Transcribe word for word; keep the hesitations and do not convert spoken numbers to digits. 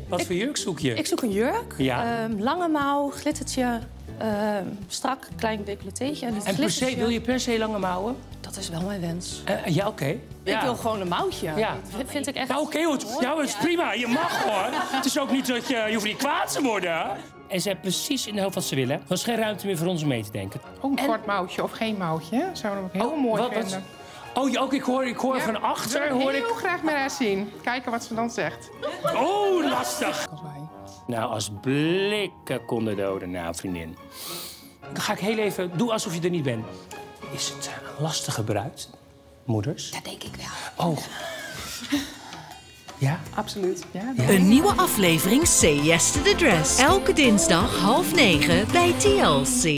Wat ik, voor jurk zoek je? Ik zoek een jurk. Ja. Um, lange mouw, glittertje, um, strak, klein decolletéetje. En, en per se, wil je per se lange mouwen? Dat is wel mijn wens. Uh, ja, oké. Okay. Ik ja. wil gewoon een mouwtje. Ja. Dat vind ik echt... Nou, oké, okay, ja, dat is prima. Je mag hoor. Het is ook niet dat je... Je hoeft niet kwaad te worden. En ze hebben precies in de hoofd wat ze willen. Er was geen ruimte meer voor ons om mee te denken. Oh, een en... kort mouwtje of geen mouwtje. Zouden we ook heel oh, mooi wat, vinden. Wat? Oh, ook, ik hoor, ik hoor ja, van achter... Ik wil hoor heel ik... graag met haar zien. Kijken wat ze dan zegt. Oh, lastig. Nou, als blikken konden doden. Nou, vriendin. Dan ga ik heel even... Doe alsof je er niet bent. Is het een lastige bruid, moeders? Dat denk ik wel. Oh. Ja? Absoluut. Ja, ja. Een nieuwe aflevering Say Yes to the Dress. Elke dinsdag half negen bij T L C.